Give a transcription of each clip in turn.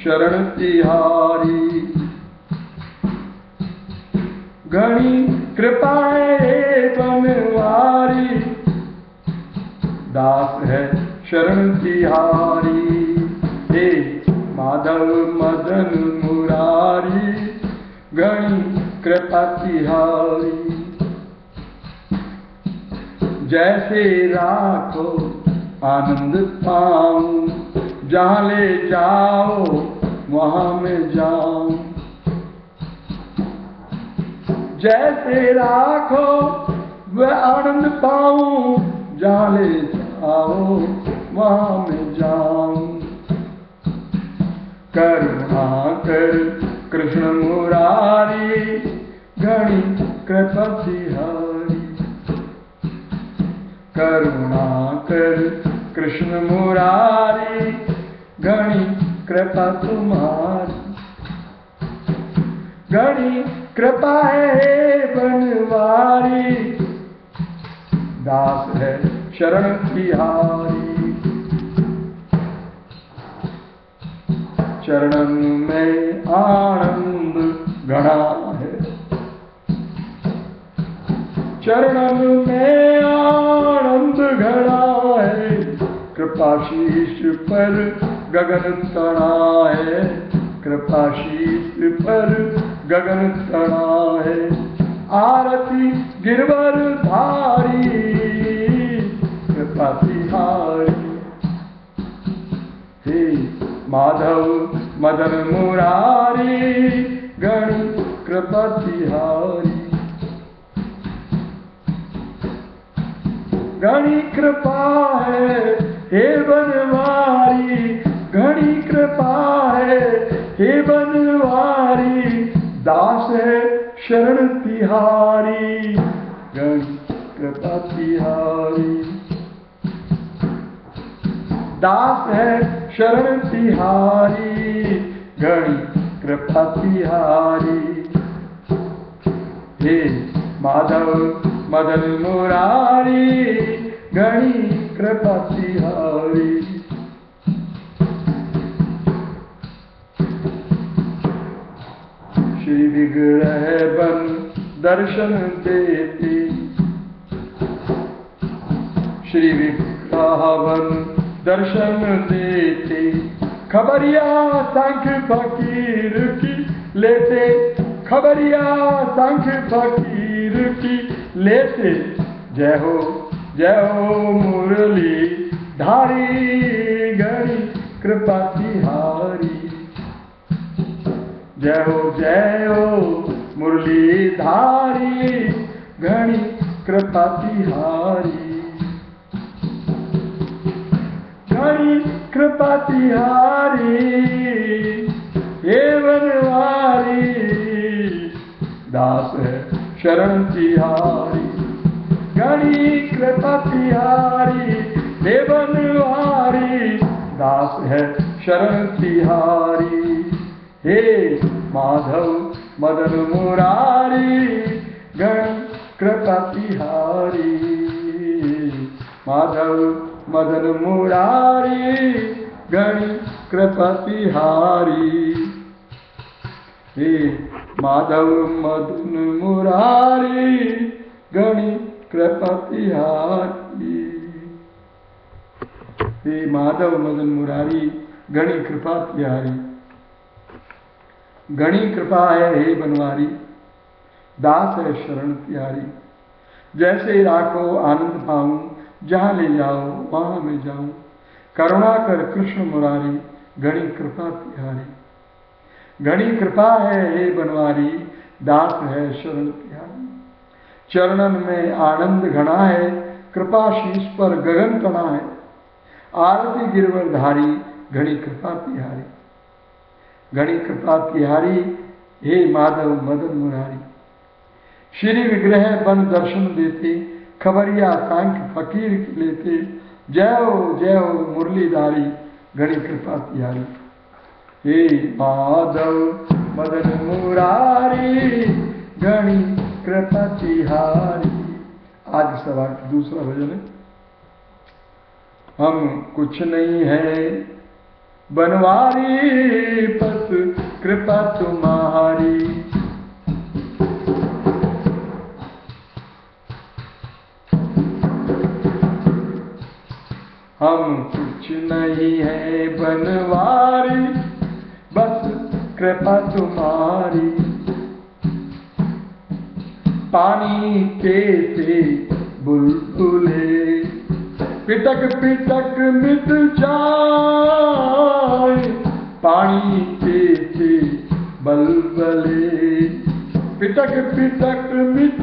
शरण तिहारी। घनी कृपाए बनवारी, दास है शरण तिहारी। हे माधव मदन मुरारी, घनी कृपा तिहारी। जैसे राखो आनंद पाऊं, जहाँ ले जाओ वहाँ मैं जाऊं। जैसे राखो वह आनंद पाऊं, जहाँ ले जाओ वहाँ मैं जाऊं। करुणा कर कृष्ण मुरारी, घनी कृपा तिहारी। करुणा कर कृष्ण मुरारी, घनी कृपा तुम्हारी। घनी कृपा है बनवारी, दास है शरण तिहारी। चरणन में आनंद घना है, चरणन में आनंद घना है। कृपाशीष पर गगन तना है, कृपाशीष पर गगन तना है। आरती गिरवर धारी, कृपा तिहारी। हे माधव मदन मुरारी, घनी कृपा तिहारी। घनी कृपा है हे बनवारी, घनी कृपा है हे बनवारी। दास है शरण तिहारी, घनी कृपा तिहारी। दास है शरण तिहारी, घनी कृपा तिहारी। हे माधव मदन मुरारी, घनी कृपा तिहारी। श्री विग्रह बन दर्शन देती, श्री विग्रह बन दर्शन देते। खबरिया सांख्य फकीर की लेते, खबरिया सांख्य फकीर की लेते। जय हो मुरली धारी, घनी कृपा तिहारी। जय हो मुरली धारी, घनी कृपा तिहारी। घनी कृपा तिहारी हे बनवारी, दास है शरण तिहारी। घनी कृपा तिहारी हे बनवारी, दास है शरण तिहारी। हे माधव मदन मुरारी, घनी कृपा तिहारी। माधव मदन मुरारी, घनी कृपा तिहारी। हे माधव मदन मुरारी, घनी कृपा तिहारी। हे माधव मदन मुरारी, घनी कृपा तिहारी। घनी कृपा है हे बनवारी, दास है शरण तिहारी। जैसे राखो आनंद पाऊं, जहाँ ले जाओ वहाँ मैं जाऊं। करुणा कर कृष्ण मुरारी, घनी कृपा तिहारी। घनी कृपा है हे बनवारी, दास है शरण तिहारी। चरणन में आनंद घना है, कृपा शीश पर गगन तना है। आरती गिरवर धारी, घनी कृपा तिहारी। घनी कृपा तिहारी हे माधव मदन मुरारी। श्री विग्रह बन दर्शन देते, खबरिया सांख्य फकीर की लेते। जय हो मुरलीधारी, घनी कृपा तिहारी। हे माधव मदन मुरारी, घनी कृपा तिहारी। आज सभा की दूसरा भजन है। हम कुछ नहीं है बनवारी कृपा तुम्हारी। हम कुछ नहीं है बनवारी, बस कृपा तुम्हारी। पानी के से बुलबुले पिटक पिटक मिट जाए, पानी के से बलबले पिटक पिटक मिट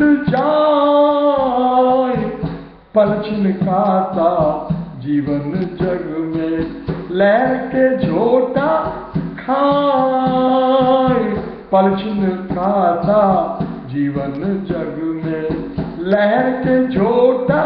जाए। पलछिन का सा जीवन जग में लहर के झोटा खाए, पलछिन का सा जीवन जग में लहर के झोटा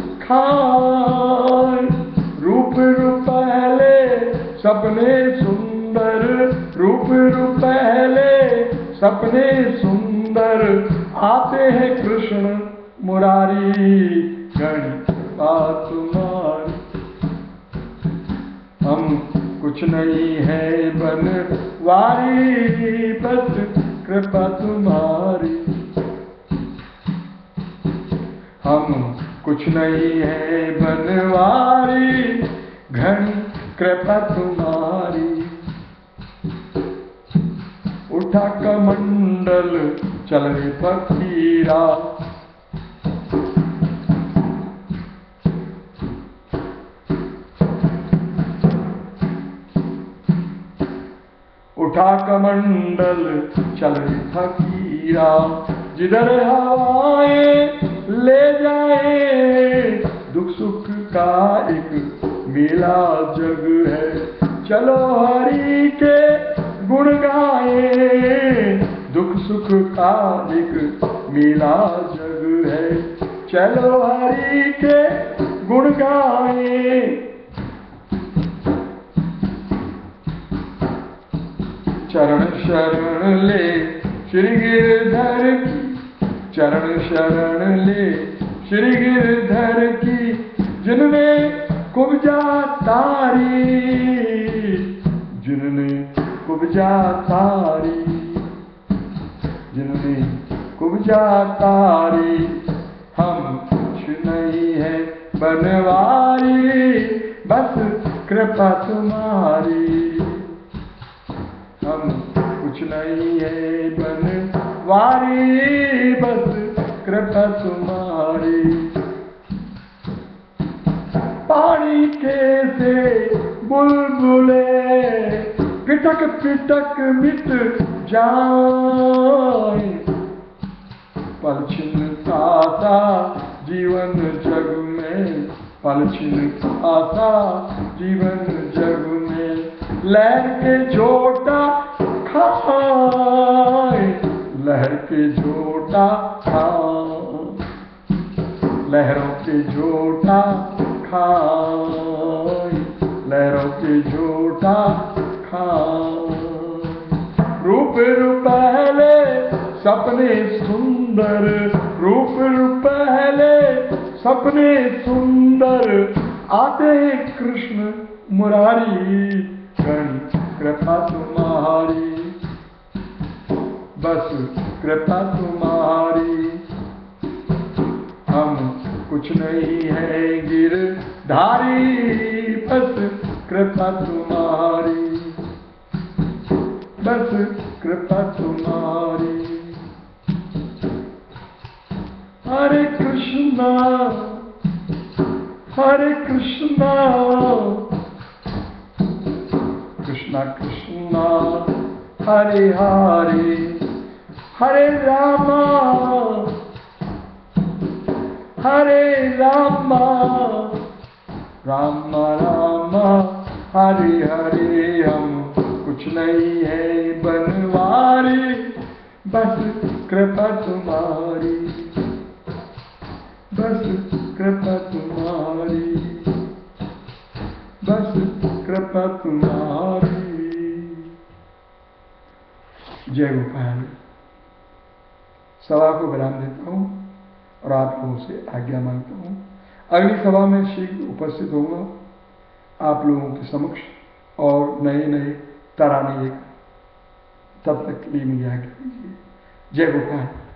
खाए। रूप रूपहले सपने सुंदर, रूप रूपहले सपने सुंदर, आते हैं कृष्ण मुरारी, कृपा तुम्हारी। हम कुछ नहीं है बनवारी, बस कृपा तुम्हारी। हम कुछ नहीं है बनवारी, घनी कृपा तुम्हारी। उठा कमंडल चल रे फकीरा, उठा कमंडल चल रे फकीरा, जिधर हवाएं ले जाए। दुख सुख का एक मेला जग है, चलो हरि के गुण गाए। दुख सुख का एक मेला जग है, चलो हरि के गुण गाए। चरण शरण ले श्री गिरधर की, चरण शरण ले श्री गिरधर की, जिनने कुब्जा तारी, जिनने कुब्जा तारी, जिनने कुब्जा तारी। हम कुछ नहीं है बनवारी, बस कृपा तुम्हारी। हम कुछ नहीं है बनवारी, बस कृपा तुम्हारी। पानी के से बुलबुले पिटक पिटक मिट जाए, पलछिन का सा जीवन जग में, पलछिन का सा जीवन जग में, लहर के झोटा खाए, लहर के झोटा खाए, लहरों के झोटा खाए, लहरों के झोटा खाए। रूप रूपहले सपने सुंदर, रूप रूपहले सपने सुंदर, आते कृष्ण मुरारी, कृपा तुम्हारी, बस कृपा तुम्हारी। हम कुछ नहीं है गिरधारी, बस कृपा तुम्हारी, बस कृपा तुम्हारी। हरे कृष्णा हरे कृष्णा, कृष्णा कृष्णा हरे हरे, हरे रामा हरे रामा, राम राम हरे हरे। हम कुछ नहीं है बनवारी, बस कृपा तुम्हारी, बस कृपा तुम्हारी, बस कृपा तुम्हारी। जय गोपाल। सभा को विराम देता हूँ और आप लोगों से आज्ञा मांगता हूँ। अगली सभा में शीघ्र उपस्थित होगा आप लोगों के समक्ष और नए नए तराने लेकर। तब तक के लिए मुझे आज्ञा दीजिए। जय गोपाल।